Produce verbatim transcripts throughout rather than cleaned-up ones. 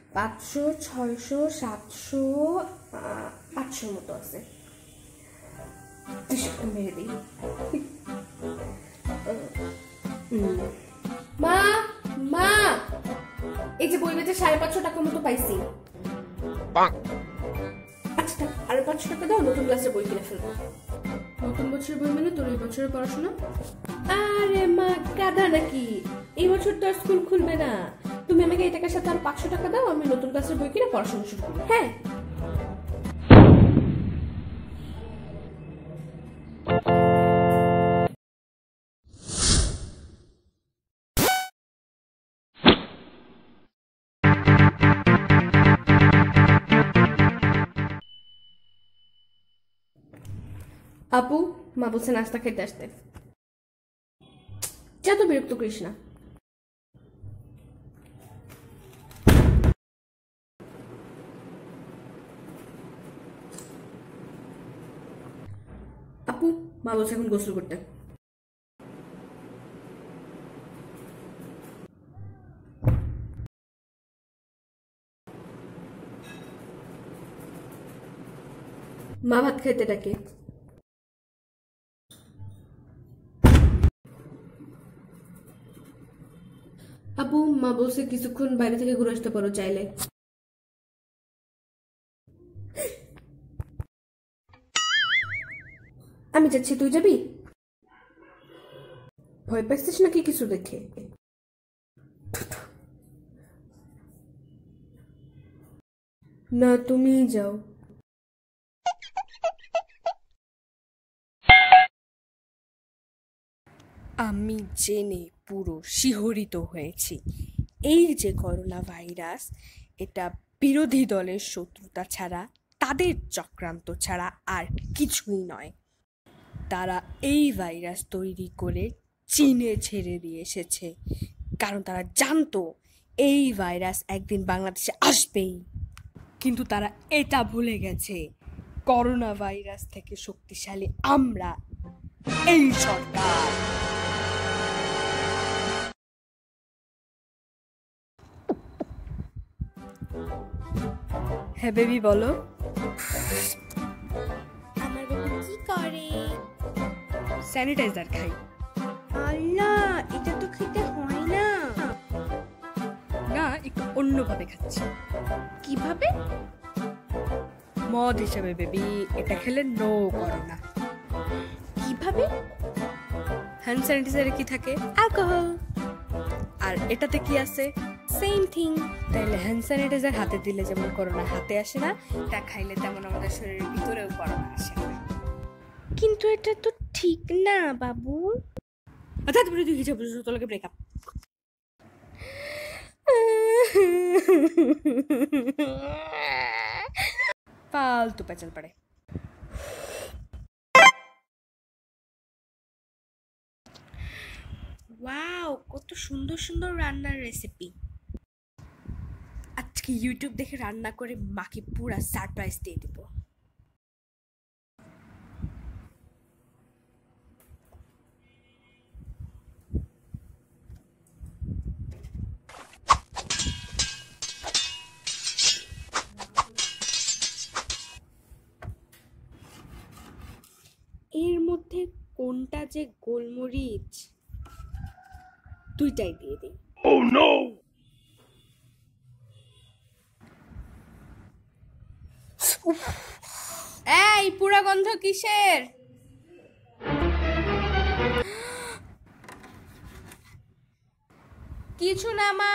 পাঁচশো ছয়শো সাতশো আটশোর মতো আছে। মেরে দিই। মা মা এই যে বই বেচে সাড়ে পাঁচশো টাকার মতো পাইছি। আচ্ছা আরে পাঁচশো টাকা দাও, নতুন ক্লাসের বই কিনে ফেলবো। নতুন বছরের বই মানে তোর এই বছরের পড়াশোনা? আরে মা গাধা নাকি, এই বছর তো আর স্কুল খুলবে না। তুমি আমাকে এই টাকার সাথে আর পাঁচশো টাকা দাও, আমি নতুন ক্লাসের বই কিনে পড়াশোনা শুরু করি। হ্যাঁ আপু, মা বলছে নাস্তা খেতে আসতে। যা তো বিরক্ত করিস না। আপু, মা বলছে এখন গোসল করতে। মা ভাত খাইতে ডাকে। আপু, মা বলছে কিছুক্ষণ বাইরে থেকে ঘুরে আসতে পারো চাইলে। আমি যাচ্ছি, তুই যাবি? ভয় পাচ্ছিস নাকি কিছু দেখে? না তুমি যাও। আমি জেনে পুরো শিহরিত হয়েছি। এই যে করোনা ভাইরাস, এটা বিরোধী দলের শত্রুতা ছাড়া, তাদের চক্রান্ত ছাড়া আর কিছুই নয়। তারা এই ভাইরাস তৈরি করে চীনে ছেড়ে দিয়ে এসেছে, কারণ তারা জানতো এই ভাইরাস একদিন বাংলাদেশে আসবেই। কিন্তু তারা এটা ভুলে গেছে, করোনা ভাইরাস থেকে শক্তিশালী আমরা, এই সরকার। হ্যাঁ বেবি বলো। আমার বেবি কি করে? স্যানিটাইজার খাই। আল্লাহ, এটা তো খেতে হয় না। না, একটু অন্যভাবে খাচ্ছি। কিভাবে? মদ হিসাবে বেবি, এটা খেলে নো করোনা। কিভাবে? হ্যান্ড স্যানিটাইজারে কি থাকে? অ্যালকোহল। আর এটাতে কি আছে? Same thing. তাইলে হ্যান্ড স্যানিটাইজার হাতে দিলে যেমন করোনা হাতে আসে না, এটা খাইলে তেমন আমাদের শরীরের ভিতরেও করোনা আসে না। কিন্তু এটা তো ঠিক না বাবু। আচ্ছা তুমি তুই হিসাব বুঝছো, তোকে ব্রেকআপ। ফালতু পেঁচাল পারে। ওয়াও, কত সুন্দর সুন্দর রান্নার রেসিপি। আজকে ইউটিউব দেখে রান্না করে মাকে পুরা সারপ্রাইজ দিয়ে দিব। এর মধ্যে কোনটা যে গোলমরিচ, দুইটাই দিয়ে দিই। Oh no! এই পুরা গন্ধ কিসের? কিছু না মা।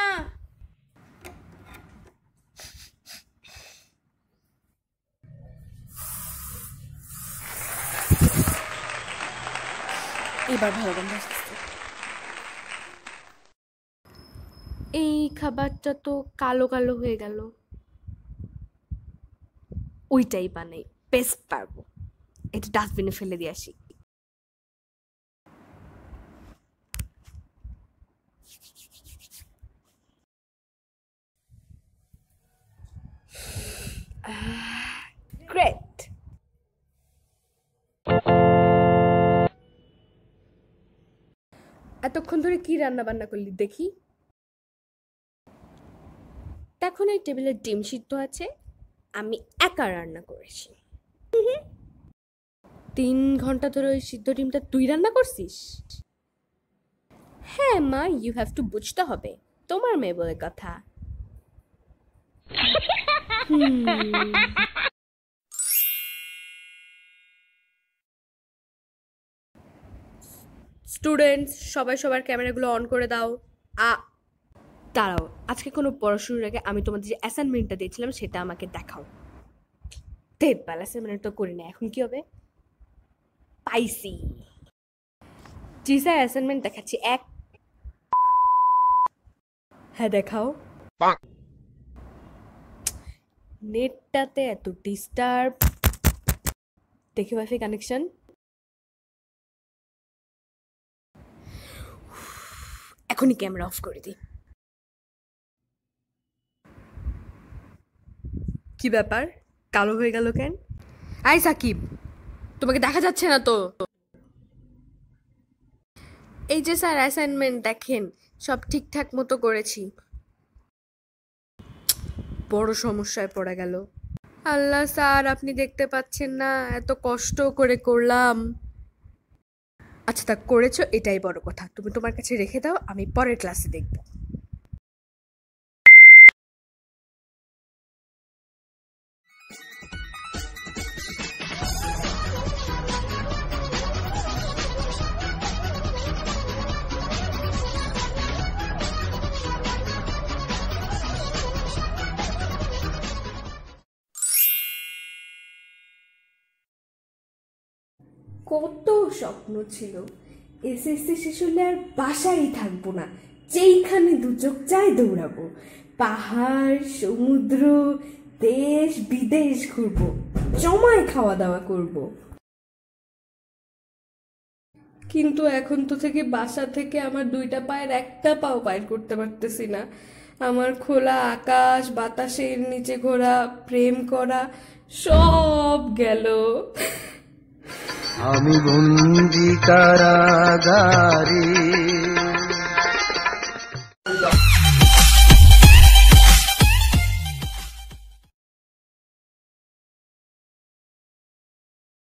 এবার ভালো গন্ধ আসতেছে। এই খাবারটা তো কালো কালো হয়ে গেল। ওইটাই বানাই, বেস্ট পারবো। এটা ডাস্টবিনে ফেলে দিয়ে আসি। গ্রেট। এতক্ষণ ধরে কি রান্না বান্না করলি দেখি? দেখো না এই টেবিলে ডিম সিদ্ধ আছে, আমি একা রান্না করেছি। তিন ঘন্টা ধরে ওই সিদ্ধ ডিমটা তুই রান্না করছিস? হ্যাঁ মা, ইউ হ্যাভ টু বুঝতে হবে, তোমার মেয়ে বলে কথা। স্টুডেন্টস সবাই সবার ক্যামেরাগুলো অন করে দাও। আ দাঁড়াও, আজকে কোনো পড়াশুনোর আগে আমি তোমাদের যে অ্যাসাইনমেন্টটা দিয়েছিলাম সেটা আমাকে দেখাও। তেতবাল অ্যাসাইনমেন্ট তো করি না, এখন কি হবে? পাইছি। জি স্যার, অ্যাসাইনমেন্ট দেখাচ্ছি। এক, হ্যাঁ দেখাও। নেটটাতে এত ডিস্টার্ব, দেখি ওয়াইফাই কানেকশন। এখনই ক্যামেরা অফ করে দিই। কি ব্যাপার, কালো হয়ে গেল কেন? আই সাকিব, তোমাকে দেখা যাচ্ছে না তো? এই যে স্যার অ্যাসাইনমেন্ট দেখেন, সব ঠিকঠাক মতো করেছি। বড় সমস্যায় পড়ে গেল। আল্লাহ স্যার, আপনি দেখতে পাচ্ছেন না এত কষ্ট করে করলাম। আচ্ছা তা করেছো, এটাই বড় কথা। তুমি তোমার কাছে রেখে দাও, আমি পরের ক্লাসে দেখব। কত স্বপ্ন ছিল, এসএসসি শেষ হলে আর বাসায় থাকবো না, যেইখানে দু চোখ চাই দৌড়াবো। পাহাড়, সমুদ্র, দেশ বিদেশ ঘুরবো, জমায় খাওয়া দাওয়া করব। কিন্তু এখন তো থেকে বাসা থেকে আমার দুইটা পায়ের একটা পাও বাইর করতে পারতেছি না। আমার খোলা আকাশ, বাতাসের নিচে ঘোরা, প্রেম করা সব গেল। আমি বন্দি কারাগারে।